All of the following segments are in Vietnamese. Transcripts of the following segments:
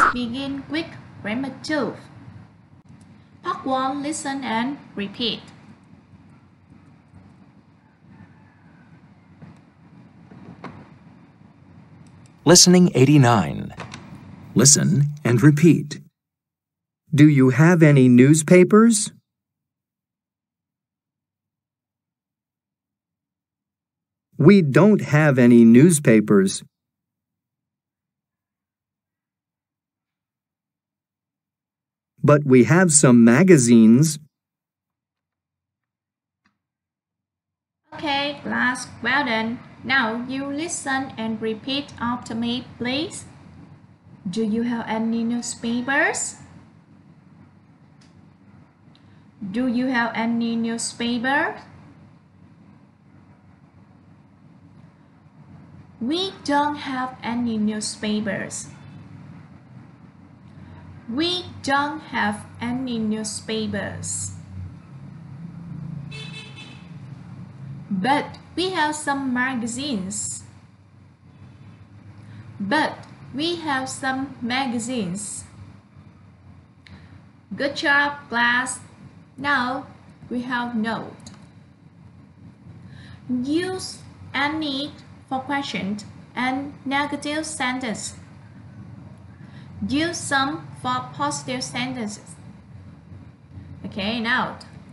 begin with Grammar 2. Part 1. Listen and repeat. Listening 89. Listen and repeat. Do you have any newspapers? We don't have any newspapers. But we have some magazines. Okay, class, well done. Now you listen and repeat after me, please. Do you have any newspapers? Do you have any newspapers? We don't have any newspapers. We don't have any newspapers. But we have some magazines. But we have some magazines. Good job, class. Now we have note. Use any for question and negative sentence. Use some for positive sentences. Okay, now.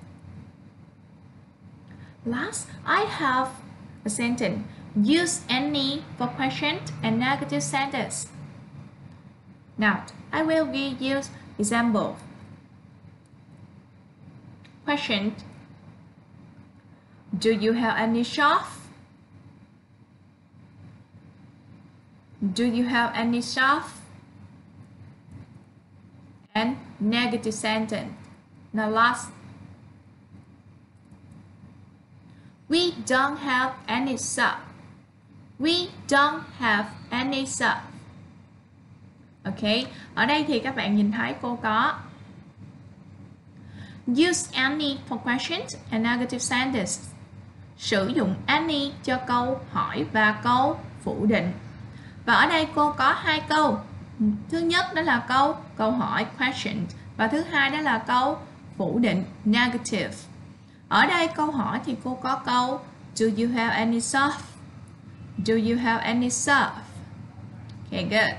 Last, I have a sentence. Use any for question and negative sentence. Now, I will give you example. Question. Do you have any shop? Do you have any shop? And negative sentence. Now last. We don't have any shop. We don't have any shop. Ok, ở đây thì các bạn nhìn thấy cô có use any for questions and negative sentences. Sử dụng any cho câu hỏi và câu phủ định. Và ở đây cô có hai câu. Thứ nhất đó là câu hỏi question và thứ hai đó là câu phủ định negative. Ở đây câu hỏi thì cô có câu do you have any shop? Do you have any shop? Okay, good.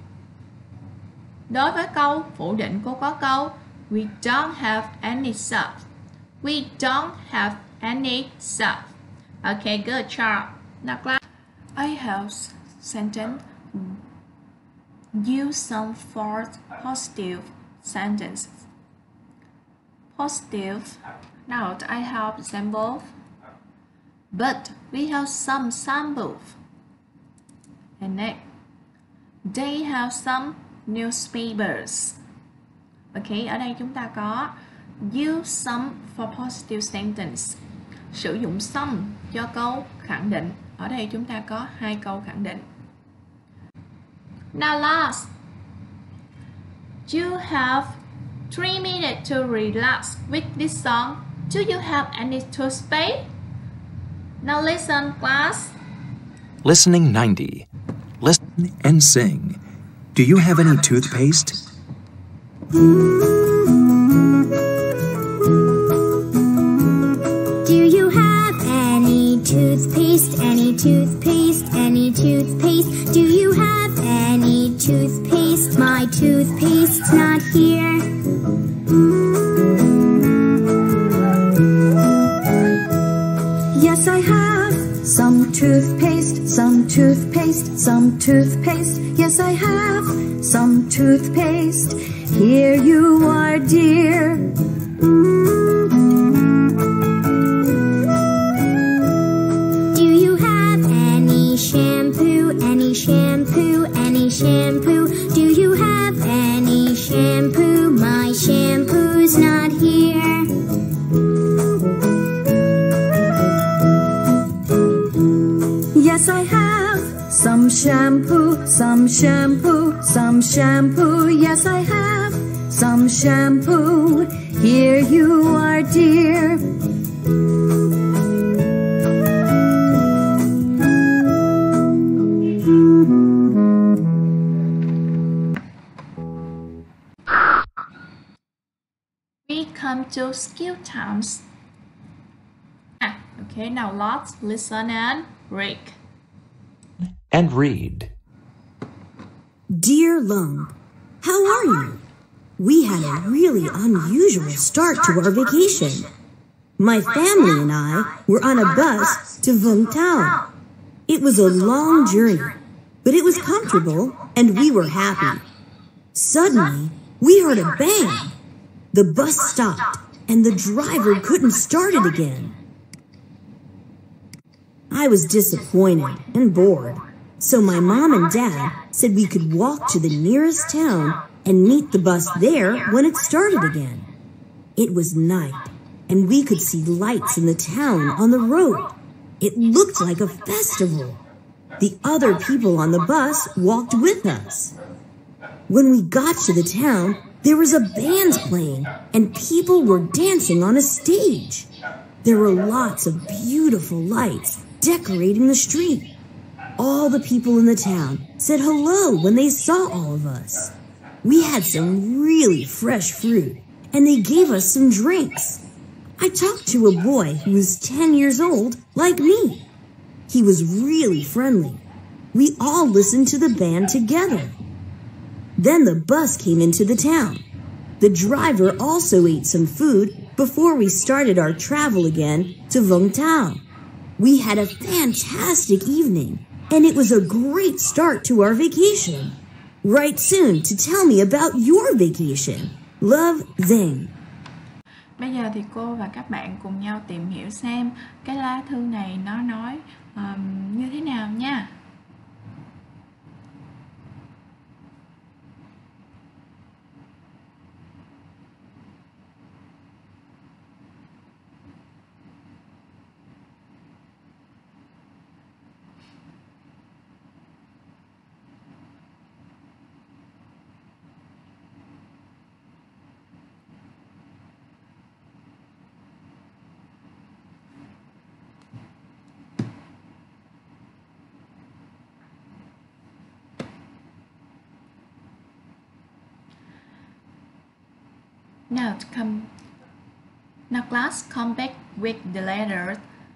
Đối với câu phủ định cô có câu we don't have any shop. We don't have any shop. Okay, good job. Now class, I have sentence. Use some for positive sentences. Positive. Now I have example. But we have some samples. And next, they have some newspapers. Ok, ở đây chúng ta có use some for positive sentence. Sử dụng some cho câu khẳng định. Ở đây chúng ta có hai câu khẳng định. Now last, you have 3 minutes to relax with this song. Do you have any toothpaste? Now listen, class. Listening 90. Listen and sing. Do you have any toothpaste? Do you have any toothpaste? Any toothpaste? Any toothpaste? Do you have any toothpaste? My toothpaste's not here. Yes, I have some toothpaste, some toothpaste, some toothpaste. Yes, I have some toothpaste. Here you are, dear. Do you have any shampoo? Any shampoo? Any shampoo? Do you have any shampoo? My shampoo's not here. Yes, I have some shampoo, some shampoo, some shampoo. Yes, I have some shampoo. Here you are, dear. Welcome to Skill Times. Okay, now let's listen and read. And read. Dear Lung, how are you? We had a really unusual start to our vacation. My family and I were on a bus to Vung Tau. It was a long journey, but it was comfortable and we were happy. Suddenly, we heard a bang. The bus stopped and the driver couldn't start it again. I was disappointed and bored, so my mom and dad said we could walk to the nearest town and meet the bus there when it started again. It was night, and we could see lights in the town on the road. It looked like a festival. The other people on the bus walked with us. When we got to the town, there was a band playing, and people were dancing on a stage. There were lots of beautiful lights decorating the street. All the people in the town said hello when they saw all of us. We had some really fresh fruit, and they gave us some drinks. I talked to a boy who was 10 years old, like me. He was really friendly. We all listened to the band together. Then the bus came into the town. The driver also ate some food before we started our travel again to Vung Tau. We had a fantastic evening, and it was a great start to our vacation. Write soon to tell me about your vacation. Love, Zing. Bây giờ thì cô và các bạn cùng nhau tìm hiểu xem cái lá thư này nó nói như thế nào nha. Now class, come back with the letter.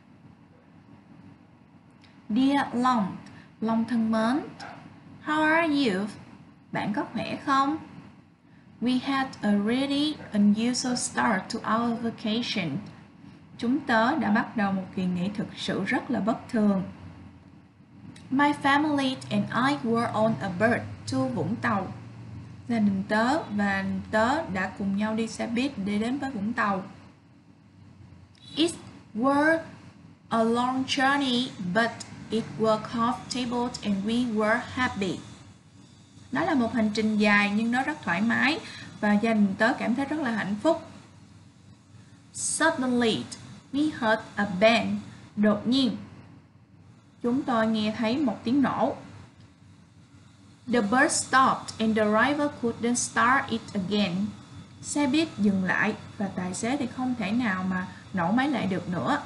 Dear Long, Long thân mến. How are you? Bạn có khỏe không? We had a really unusual start to our vacation. Chúng tớ đã bắt đầu một kỳ nghỉ thực sự rất là bất thường. My family and I were on a bus to Vũng Tàu. Gia đình tớ và tớ đã cùng nhau đi xe buýt để đến với Vũng Tàu. It was a long journey, but it was comfortable and we were happy. Nó là một hành trình dài nhưng nó rất thoải mái và gia đình tớ cảm thấy rất là hạnh phúc. Suddenly, we heard a bang. Đột nhiên, chúng tôi nghe thấy một tiếng nổ. The bus stopped and the driver couldn't start it again. Xe buýt dừng lại và tài xế thì không thể nào mà nổ máy lại được nữa.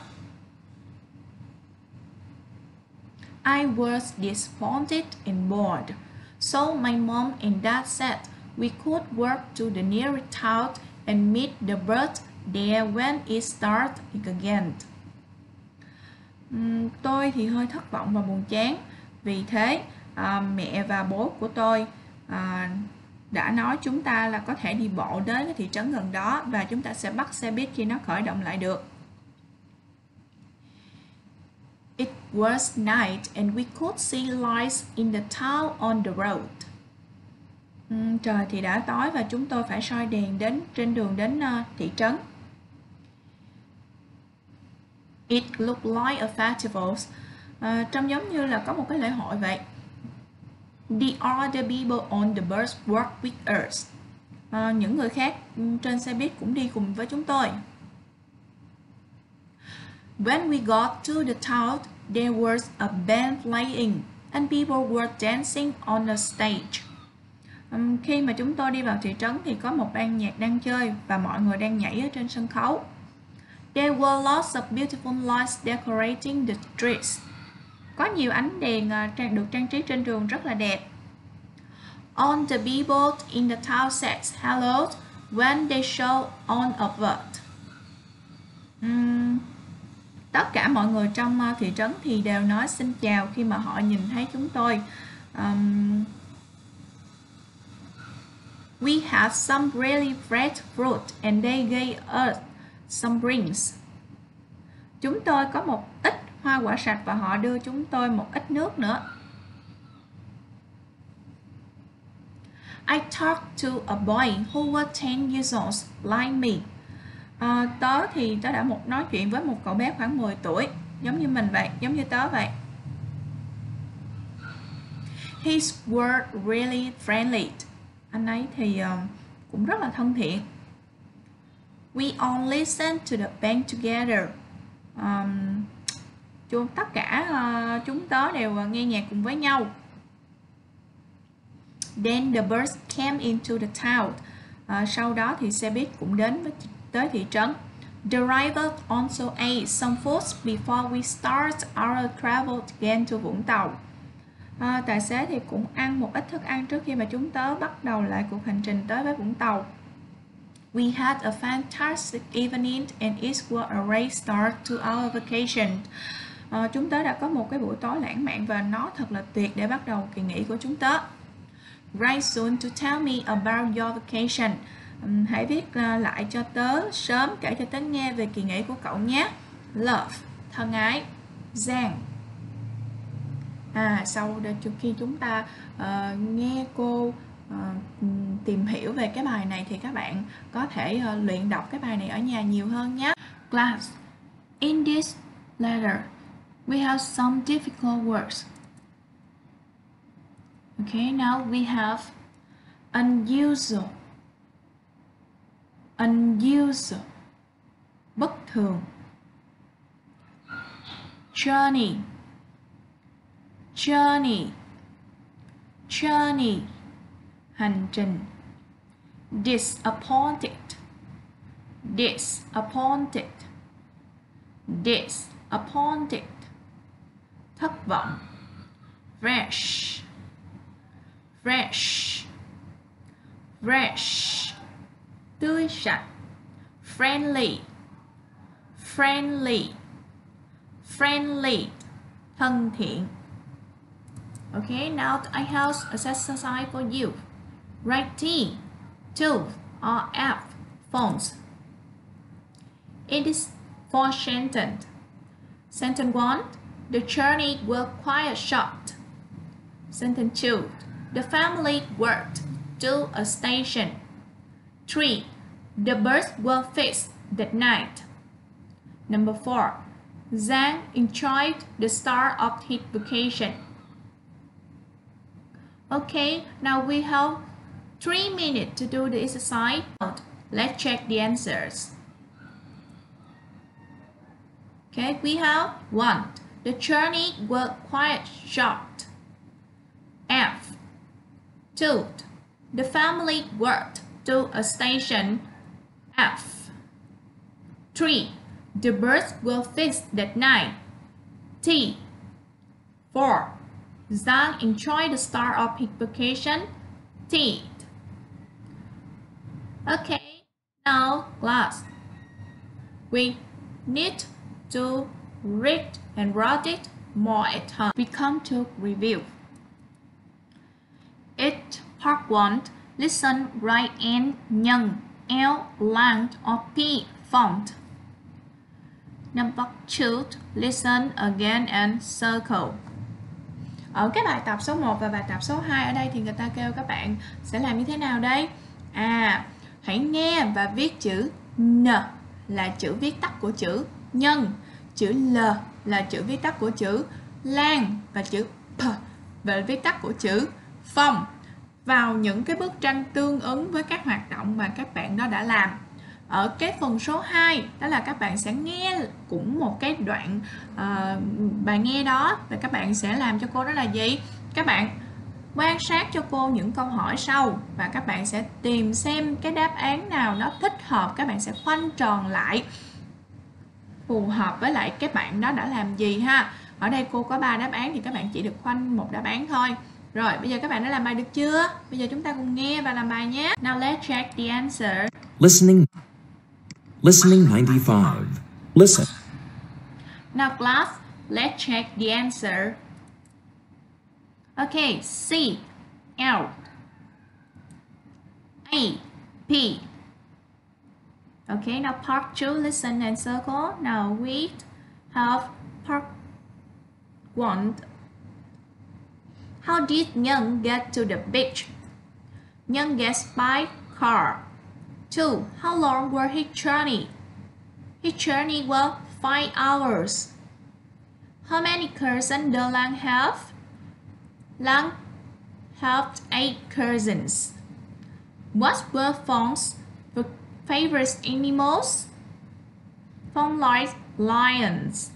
I was disappointed and bored. So my mom and dad said we could walk to the nearest town and meet the bus there when it started again. Tôi thì hơi thất vọng và buồn chán. Vì thế mẹ và bố của tôi đã nói chúng ta là có thể đi bộ đến cái thị trấn gần đó và chúng ta sẽ bắt xe buýt khi nó khởi động lại được. It was night and we could see lights in the town on the road. Trời thì đã tối và chúng tôi phải soi đèn đến trên đường đến thị trấn. It looked like a festival. Trông giống như là có một cái lễ hội vậy. The other people on the bus worked with us. Những người khác trên xe buýt cũng đi cùng với chúng tôi. When we got to the town, there was a band playing and people were dancing on a stage. Khi mà chúng tôi đi vào thị trấn thì có một ban nhạc đang chơi và mọi người đang nhảy ở trên sân khấu. There were lots of beautiful lights decorating the streets. Có nhiều ánh đèn được trang trí trên đường rất là đẹp. All the people in the town said hello when they show on a bird. Tất cả mọi người trong thị trấn thì đều nói xin chào khi mà họ nhìn thấy chúng tôi. We have some really fresh fruit and they gave us some drinks. Chúng tôi có một ít hoa quả sạch và họ đưa chúng tôi một ít nước nữa. I talked to a boy who was 10 years old like me. Tớ đã nói chuyện với một cậu bé khoảng 10 tuổi, giống như mình vậy, giống như tớ vậy. His were really friendly. Anh ấy thì cũng rất là thân thiện. We all listen to the band together. Tất cả chúng tớ đều nghe nhạc cùng với nhau. Then the bus came into the town. Sau đó thì xe buýt cũng đến tới thị trấn. The driver also ate some food before we start our travel again to Vũng Tàu. Tài xế thì cũng ăn một ít thức ăn trước khi mà chúng tớ bắt đầu lại cuộc hành trình tới với Vũng Tàu. We had a fantastic evening and it was a great start to our vacation. Chúng tớ đã có một cái buổi tối lãng mạn và nó thật là tuyệt để bắt đầu kỳ nghỉ của chúng tớ. Write soon to tell me about your vacation. Hãy viết lại cho tớ sớm, kể cho tớ nghe về kỳ nghỉ của cậu nhé. Love, thân ái. Giang. Sau khi chúng ta nghe cô tìm hiểu về cái bài này thì các bạn có thể luyện đọc cái bài này ở nhà nhiều hơn nhé. Class, in this letter we have some difficult words. Okay, now we have unusual. Unusual, bất thường. Journey. Journey. Journey, hành trình. Disappointed. Disappointed. Disappointed, thất vọng. Fresh. Fresh. Fresh, tươi sạch. Friendly. Friendly. Friendly, thân thiện. Okay, now I have an exercise for you. Write T, tooth, or F, phones. In this four sentence. Sentence 1, the journey was quite short. Sentence 2, the family walked to a station. 3, the birds were fixed that night. Number 4, Giang enjoyed the start of his vacation. Okay, now we have 3 minutes to do the exercise. Let's check the answers. Okay, we have 1. The journey was quite short. F. 2. The family walked to a station. F. 3. The birds were fixed that night. T. 4. Giang enjoyed the start of his vacation. T. Okay, now class. We need to read and write it more at home. We come to review. It part 1. Listen, write and nhân L length of P font. Number 2. Listen again and circle. Ở cái bài tập số 1 và bài tập số 2 ở đây thì người ta kêu các bạn sẽ làm như thế nào đây? Hãy nghe và viết chữ N là chữ viết tắt của chữ nhân, chữ L là chữ viết tắt của chữ lan và chữ P và viết tắt của chữ phong vào những cái bức tranh tương ứng với các hoạt động mà các bạn đó đã làm. Ở cái phần số 2 đó là các bạn sẽ nghe cũng một cái đoạn bài nghe đó và các bạn sẽ làm cho cô đó là gì? Các bạn quan sát cho cô những câu hỏi sau và các bạn sẽ tìm xem cái đáp án nào nó thích hợp, các bạn sẽ khoanh tròn lại phù hợp với lại cái bạn đó đã làm gì ha. Ở đây cô có 3 đáp án thì các bạn chỉ được khoanh một đáp án thôi. Rồi, bây giờ các bạn đã làm bài được chưa? Bây giờ chúng ta cùng nghe và làm bài nhé. Now let's check the answer. Listening 95. Listen. Now class, let's check the answer. Okay, C, L, A, P. Okay, now part 2, listen and circle. Now we have part 1. How did Nhân get to the beach? Nhân gets by car. 2. How long were his journey? His journey was 5 hours. How many cousins does Lang have? Lang had 8 cousins. What were Phong favorite animals? Phong likes lions.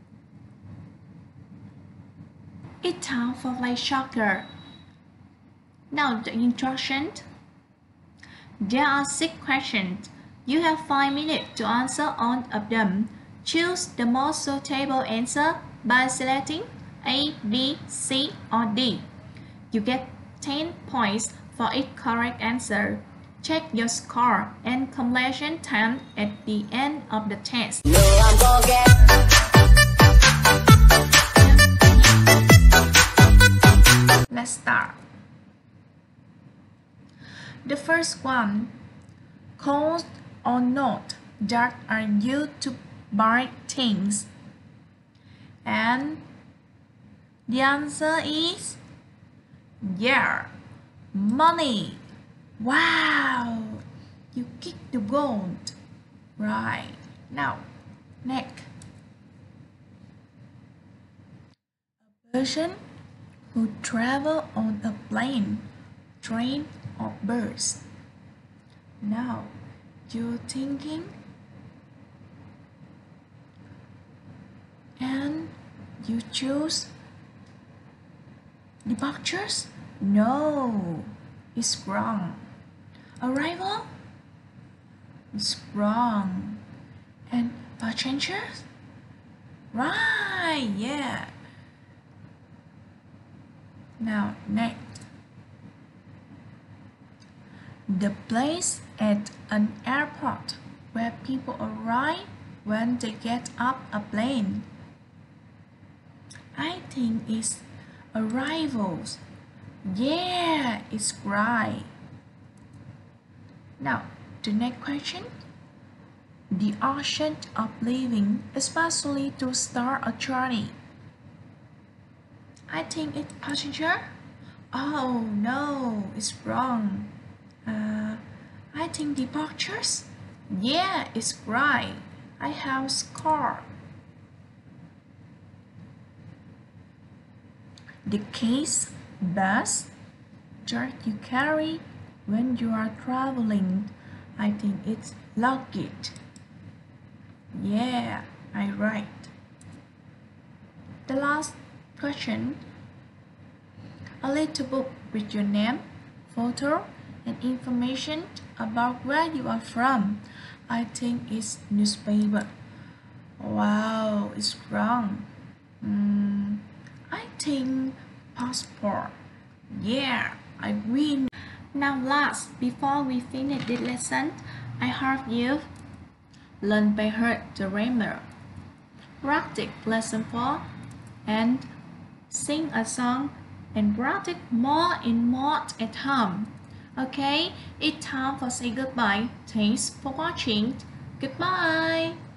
It's time for play soccer. Now the instruction. There are 6 questions. You have 5 minutes to answer all of them. Choose the most suitable answer by selecting A, B, C, or D. You get 10 points for each correct answer. Check your score and completion time at the end of the test. Let's start. The first one, cold or not, that are used to buy things. And the answer is, yeah, money. Wow, you kicked the gold. Right, now, next. A person who travel on a plane, train, or bus. Now, you're thinking, and you choose departures? No, it's wrong. Arrival? It's wrong. And passengers? Right, yeah. Now, next. The place at an airport where people arrive when they get off a plane. I think it's arrivals. Yeah, it's right. Now, the next question. The option of leaving, especially to start a journey. I think it's passenger. Oh no, it's wrong. I think departures. Yeah, it's right. I have score. The case, bus, that you carry when you are traveling. I think it's luggage. Yeah, I right. The last question. A little book with your name, photo, and information about where you are from. I think it's newspaper. Wow, it's wrong. I think passport. Yeah, I win. Now last, before we finish this lesson, I hope you learn by heart the grammar, practice lesson 4, and sing a song and practice more and more at home. Okay, it's time for say goodbye. Thanks for watching. Goodbye.